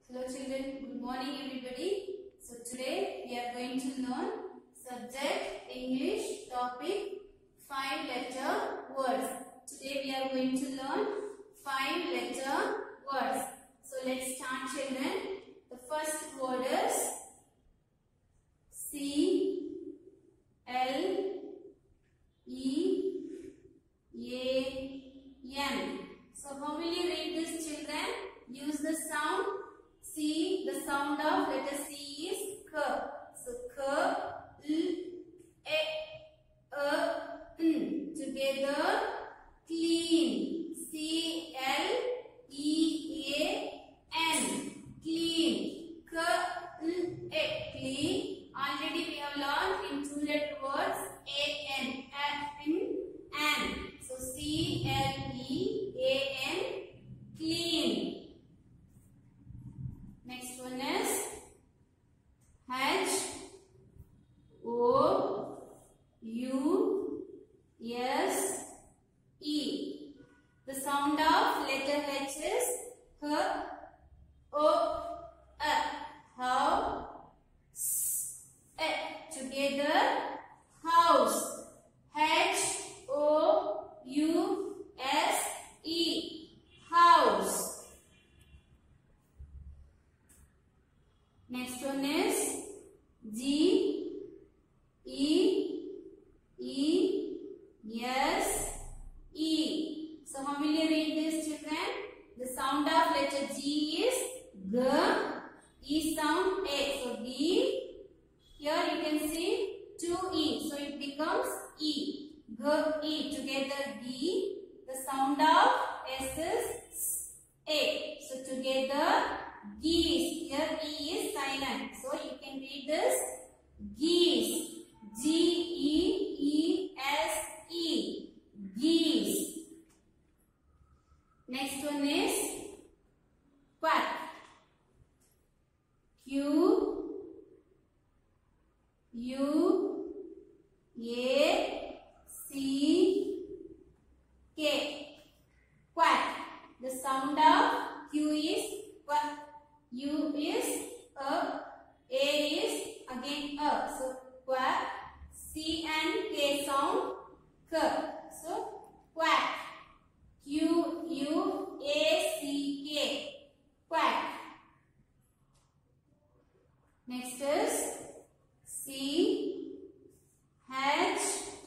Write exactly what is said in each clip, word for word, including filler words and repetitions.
Hello children, good morning everybody. So today we are going to learn subject English topic five letter words. Today we are going to learn five letter words. So let's start children. The first word is C L E A N. So how will you read this children? Use the sound. C, the sound of letter C is K. So K, L, E, A, N. Together, clean. C, L, E, A, N. Clean. K, L, E, clean. Already we have learned in two letter words A, N, F, N, N. So C, L, E, A, N, clean. Next one is H O U S E. The sound of letter H is H O A. House. E. Together house. H O U S E. House. Next one is G E E S E. So how will you read this children? The sound of letter G is G. E sound A. So G. Here you can see two E. So it becomes E. G E. Together G. The sound of S is S, A. So together geese. Here E is silent. So you can read this geese. G E E S E. Geese. Next one is quack. Q U A C K. Quack. The sound of Q is quack. U is a, A is again a. So quack. C and K sound K. So quack. Q U A C K. Quack. Next is C H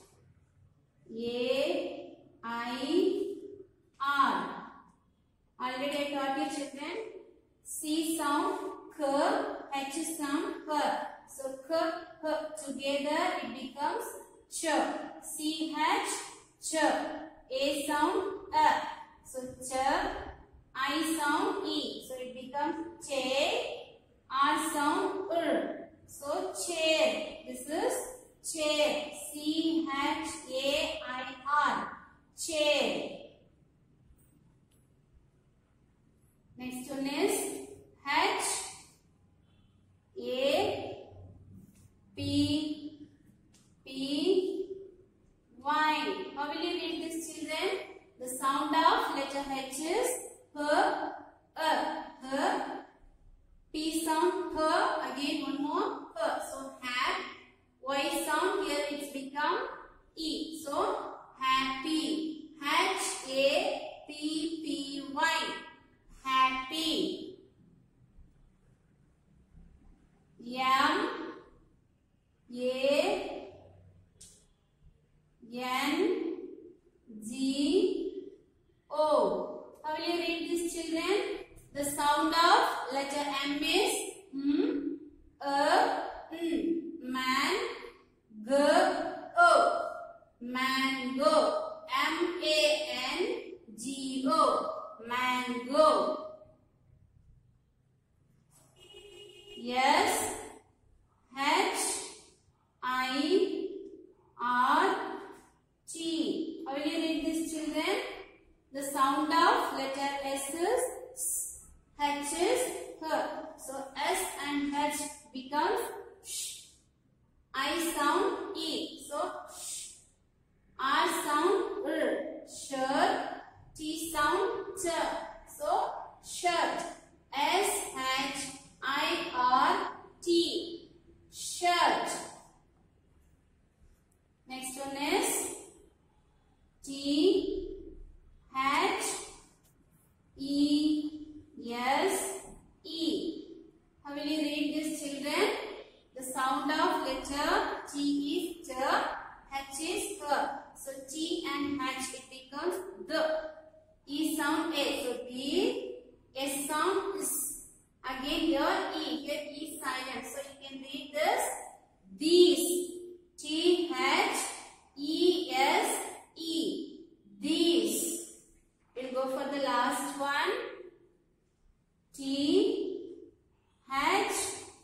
A I R. Already I taught you children. C sound K, H sound H. So K, H together it becomes Ch. C H, Ch. A sound A. So Ch. I sound E. So it becomes Che. R sound R. So chair. This is chair. C H A I R. Chair. Next one is H A P P Y. How will you read this children? The sound of letter H is H, A, H. P sound H. Again one more H. So hat. Y sound here it's become E. So happy. H A P P Y. Happy. M A N G O. How will you read this children? The sound of letter M is M, A, N. Man, G, O. Mango. M A N G O. Mango. Yes. H I R T. How will you read this children? The sound of letter S is S. H is H. So S and H becomes sh. I sound E. So sh. R sound R. Shirt. T sound Ch. So shirt. S H So T, S sound is. Again here E. Here E is silent. So you can read this. These. T H E S E. These. We'll go for the last one. T H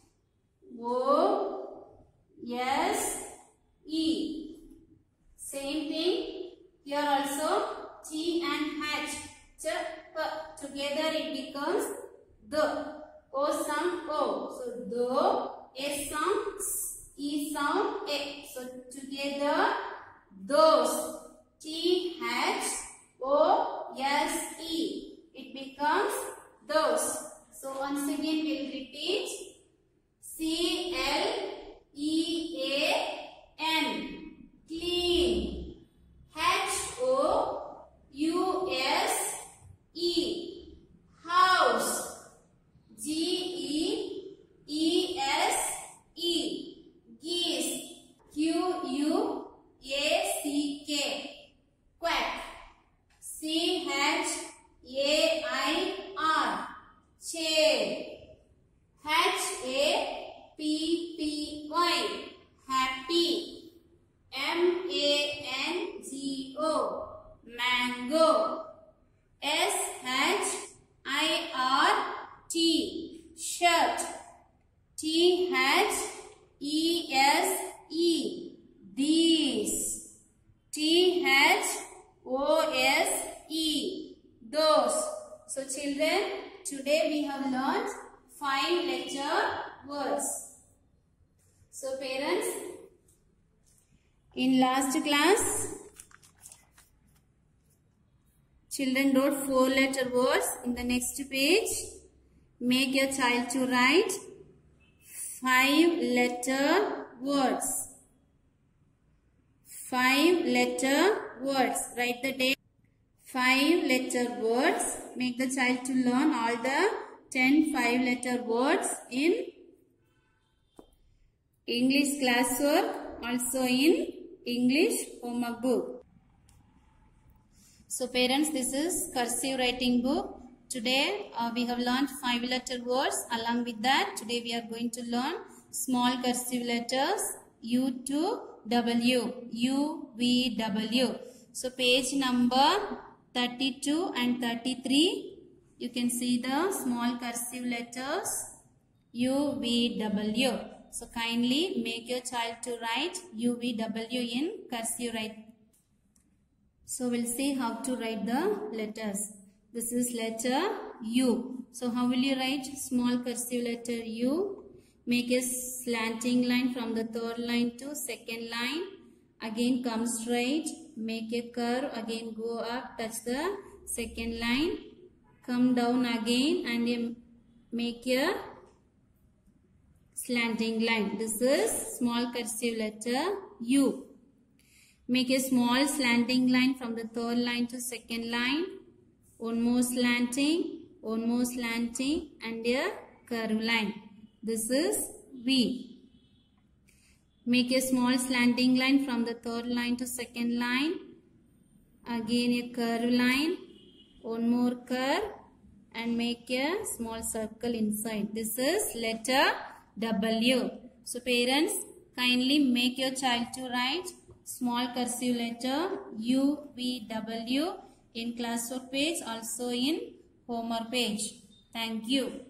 O S E. Same thing. Here also T and H. Ch, P. Together it becomes the. O sound O. So the. S sound S. E sound A. So together those. T H O S E. It becomes those. So once again we will repeat. C L E A N. Clean. H O U S E. House. G E E S E. Geese. Q U A C K. Quack. C H A I R. Chair. H A P P Y. Happy. M A N G O. Mango. S H I R T. Shirt. T H E S E. These. T H O S E. Those. So children, today we have learned five letter words. So parents, in last class, children wrote four letter words. In the next page, make your child to write five letter words. Five letter words. Write the date. Five letter words. Make the child to learn all the ten five letter words in English classwork, also in English homework book. So parents, this is cursive writing book. Today uh, we have learned five letter words. Along with that, today we are going to learn small cursive letters U to W, U, V, W. So page number thirty-two and thirty-three. You can see the small cursive letters U, V, W. So kindly make your child to write U, V, W in cursive writing. So we'll see how to write the letters. This is letter U. So how will you write small cursive letter U? Make a slanting line from the third line to second line. Again come straight. Make a curve. Again go up. Touch the second line. Come down again and make a slanting line. This is small cursive letter U. Make a small slanting line from the third line to second line. One more slanting, one more slanting and a curve line. This is V. Make a small slanting line from the third line to second line. Again a curve line, one more curve and make a small circle inside. This is letter W. So parents, kindly make your child to write small cursive letter U, V, W in classwork page, also in homework page. Thank you.